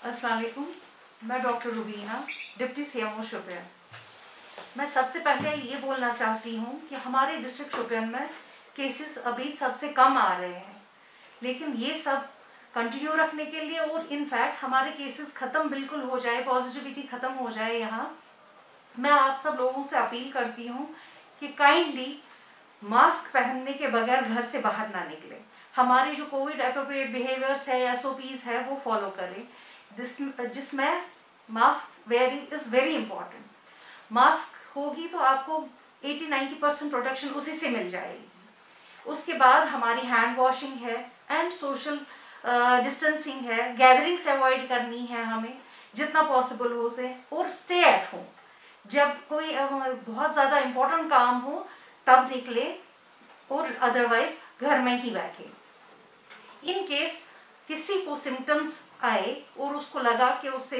अस्सलाम वालेकुम। मैं doctor Rubina, deputy CMO Shopian. मैं सबसे पहले ये बोलना चाहती हूँ कि हमारे डिस्ट्रिक्ट शोपियान में केसेस अभी सबसे कम आ रहे हैं, लेकिन ये सब कंटिन्यू रखने के लिए और इनफैक्ट हमारे केसेस ख़त्म बिल्कुल हो जाए, पॉजिटिविटी ख़त्म हो जाए यहाँ, मैं आप सब लोगों से अपील करती हूँ कि काइंडली मास्क पहनने के बगैर घर से बाहर ना निकलें। हमारे जो कोविड एप्रोप्रिएट बिहेवियर्स है, SOPs है, वो फॉलो करें, जिसमें mask wearing is very important. Mask होगी तो आपको 80-90% प्रोटेक्शन उसी से मिल जाएगी। उसके बाद हमारी हैंड वॉशिंग है एंड सोशल डिस्टेंसिंग है, गैदरिंग्स अवॉइड करनी है हमें जितना पॉसिबल हो से, और स्टे एट होम। जब कोई बहुत ज़्यादा इम्पोर्टेंट काम हो तब निकले और अदरवाइज घर में ही बैठे। इन केस किसी को सिम्टम्स आए और उसको लगा कि उससे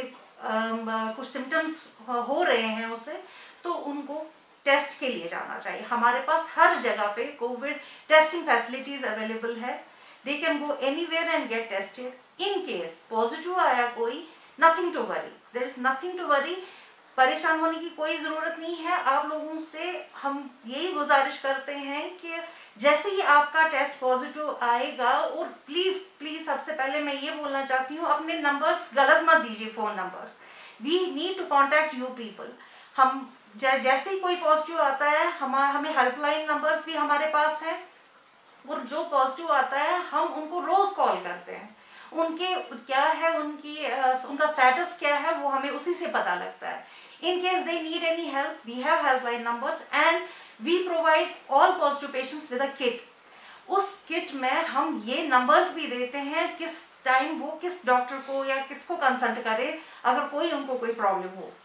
कुछ सिम्टम्स हो रहे हैं उसे, तो उनको टेस्ट के लिए जाना चाहिए। हमारे पास हर जगह पे कोविड टेस्टिंग फैसिलिटीज अवेलेबल है। They can go anywhere and get tested. In case positive आया कोई, nothing to worry, there is nothing to worry. परेशान होने की कोई ज़रूरत नहीं है। आप लोगों से हम यही गुजारिश करते हैं कि जैसे ही आपका टेस्ट पॉजिटिव आएगा, और प्लीज़ प्लीज़ सबसे पहले मैं ये बोलना चाहती हूँ, अपने नंबर्स गलत मत दीजिए, phone numbers. We need to contact you people. हम जैसे ही कोई पॉजिटिव आता है, हमें हेल्पलाइन नंबर्स भी हमारे पास हैं, और जो पॉजिटिव आता है हम उनको रोज़ कॉल करते हैं। उनके क्या है, उनका स्टेटस क्या है, वो हमें उसी से पता लगता है। In case they need any help, we have helpline numbers and we provide all positive patients with a kit. उस किट में हम ये नंबर्स भी देते हैं किस टाइम वो किस डॉक्टर को या किसको कंसल्ट करे अगर उनको कोई प्रॉब्लम हो।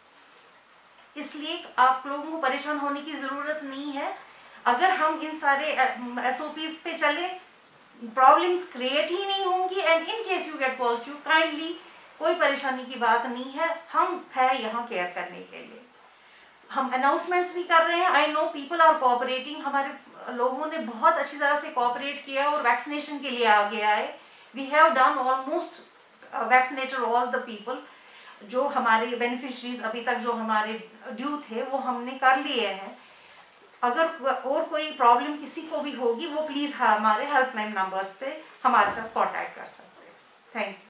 इसलिए आप लोगों को परेशान होने की ज़रूरत नहीं है। अगर हम इन सारे SOPs पे चले, प्रॉब्लम्स क्रिएट ही नहीं होंगी। And in case you get positive, kindly कोई परेशानी की बात नहीं है, हम है यहाँ केयर करने के लिए। हम अनाउंसमेंट्स भी कर रहे हैं। I know people are cooperating. हमारे लोगों ने बहुत अच्छी तरह से कोऑपरेट किया और वैक्सीनेशन के लिए आगे आए। We have done almost vaccinated all the people. जो हमारे बेनिफिशरीज अभी तक जो हमारे ड्यू थे वो हमने कर लिए हैं। अगर और कोई प्रॉब्लम किसी को भी होगी, वो प्लीज़ हमारे हेल्पलाइन नंबर्स पे हमारे साथ कांटेक्ट कर सकते हैं। Thank you.